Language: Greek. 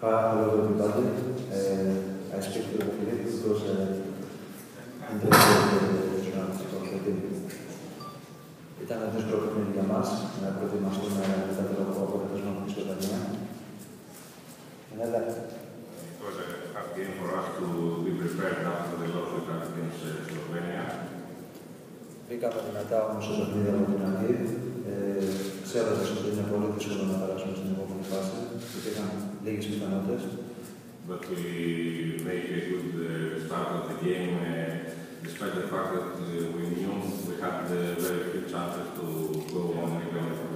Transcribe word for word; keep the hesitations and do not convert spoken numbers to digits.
Hello everybody. Uh, I speak to Philippe because uh, interested for the team. Ήταν δύσκολο παιχνίδι για μας να προετοιμαστούμε μετά το αποτέλεσμα από τη Σλοβενία. It was a hard game for us to be prepared after the loss we had against Slovenia. Μπήκαμε δυνατά όμως στο παιχνίδι από την αρχή, ξέροντας ότι είναι πολύ δύσκολο να περάσουμε στην επόμενη φάση. Υπήρχαν λίγες πιθανότητες. But we made a good uh, start of the game, uh, despite the fact that uh, we knew we had uh, very few chances to go on even